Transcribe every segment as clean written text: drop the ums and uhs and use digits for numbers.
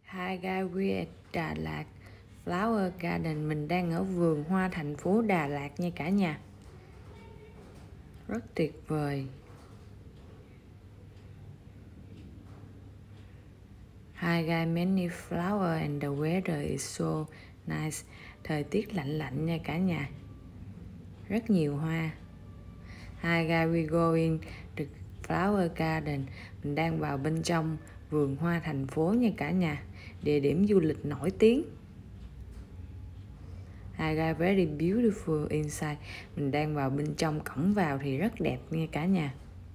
Hi guys, we at Đà Lạt Flower Garden. Mình đang ở vườn hoa thành phố Đà Lạt nha cả nhà. Rất tuyệt vời. Hi guys, many flower and the weather is so nice. Thời tiết lạnh lạnh nha cả nhà. Rất nhiều hoa. Hi guys, we go in the Flower Garden. Mình đang vào bên trong vườn hoa thành phố nha cả nhà. Địa điểm du lịch nổi tiếng. I got very beautiful inside. Mình đang vào bên trong, cổng vào thì rất đẹp nha cả nhà.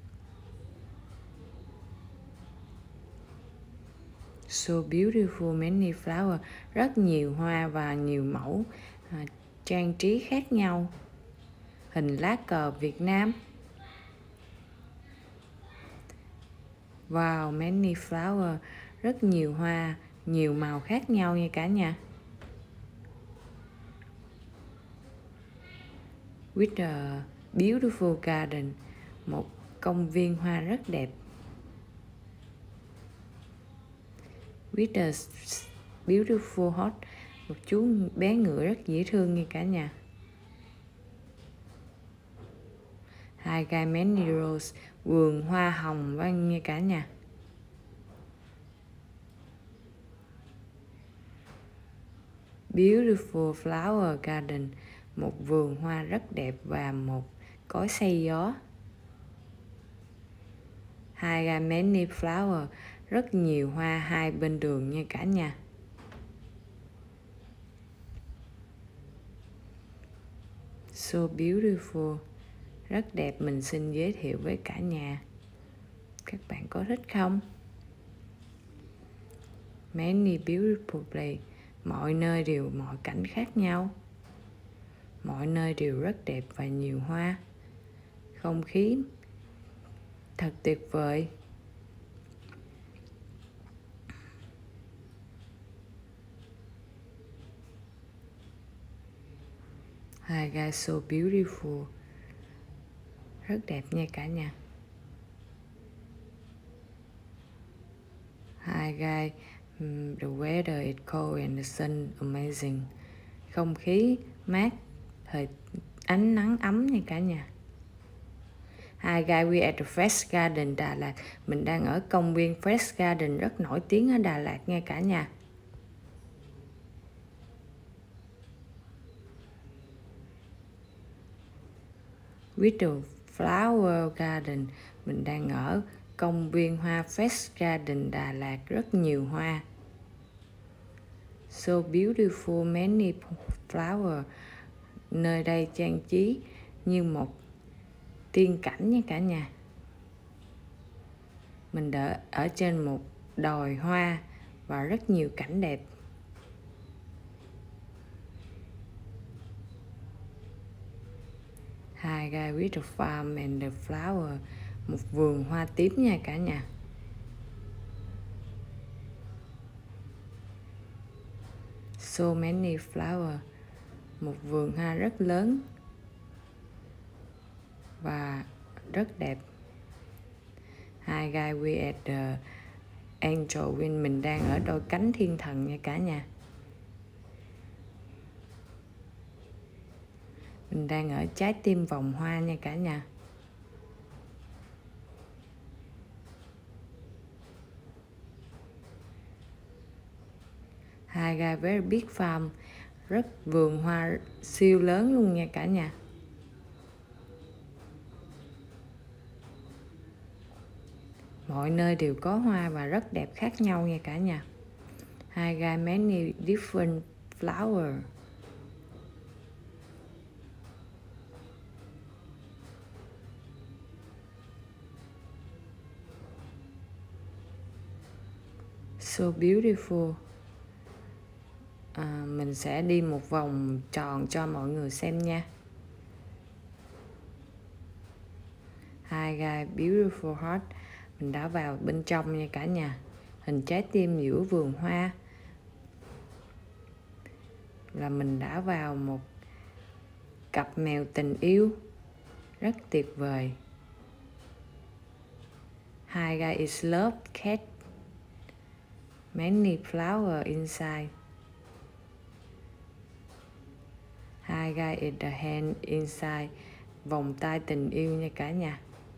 So beautiful, many flower. Rất nhiều hoa và nhiều mẫu trang trí khác nhau. Hình lá cờ Việt Nam. Wow, many flower. Rất nhiều hoa, nhiều màu khác nhau nha cả nhà. With a beautiful garden. Một công viên hoa rất đẹp. With a beautiful horse. Một chú bé ngựa rất dễ thương nha cả nhà. Hi guys, many rose. Vườn hoa hồng vang nha cả nhà. Beautiful flower garden. Một vườn hoa rất đẹp và một cối xay gió. Hi guys, many flower. Rất nhiều hoa hai bên đường nha cả nhà. So beautiful. Rất đẹp, mình xin giới thiệu với cả nhà. Các bạn có thích không? Many beautiful place. Mọi nơi đều mọi cảnh khác nhau. Mọi nơi đều rất đẹp và nhiều hoa. Không khí thật tuyệt vời. Hi guys, so beautiful. Rất đẹp nha cả nhà. Hi guys, the weather is cold and the sun amazing. Không khí mát, ánh nắng ấm nha cả nhà. Hi guys, we at the Fresh Garden Đà Lạt. Mình đang ở công viên Fresh Garden rất nổi tiếng ở Đà Lạt nha cả nhà. With the Flower Garden. Mình đang ở công viên hoa Fresh Garden Đà Lạt, rất nhiều hoa. So beautiful, many flower. Nơi đây trang trí như một tiên cảnh nha cả nhà. Mình đã ở trên một đồi hoa và rất nhiều cảnh đẹp. Hi guys, with the farm and the flower. Một vườn hoa tím nha cả nhà. So many flower. Một vườn hoa rất lớn và rất đẹp. Hi guys, we at the Angel Wing. Mình đang ở đôi cánh thiên thần nha cả nhà. Mình đang ở trái tim vòng hoa nha cả nhà. Hi guys, very big farm. Rất vườn hoa siêu lớn luôn nha cả nhà. Mọi nơi đều có hoa và rất đẹp khác nhau nha cả nhà. Hi guys, many different flower. So beautiful. Mình sẽ đi một vòng tròn cho mọi người xem nha. Hi guys, beautiful heart. Mình đã vào bên trong nha cả nhà. Hình trái tim giữa vườn hoa. Là mình đã vào một cặp mèo tình yêu. Rất tuyệt vời. Hi guys, is love cat. Many flowers inside. Hai guy in the hand inside. Vòng tay tình yêu nha cả nhà.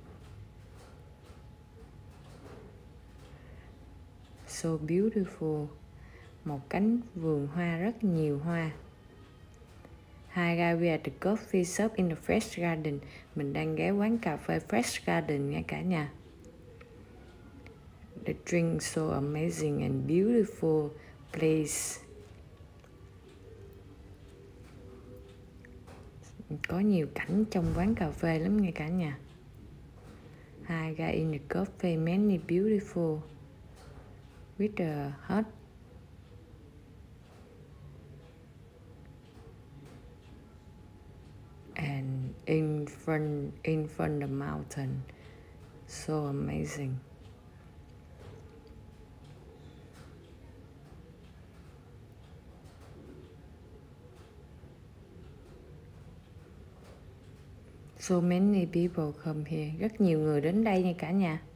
So beautiful. Một cánh vườn hoa rất nhiều hoa. Hi guys, we are at the coffee shop in the Fresh Garden. Mình đang ghé quán cà phê Fresh Garden nha cả nhà. The drink so amazing and beautiful place. Có nhiều cảnh trong quán cà phê lắm nha cả nhà. Hi guys in the coffee, many beautiful with a hot and in front the mountain. So amazing. So many people come here. Rất nhiều người đến đây nha cả nhà.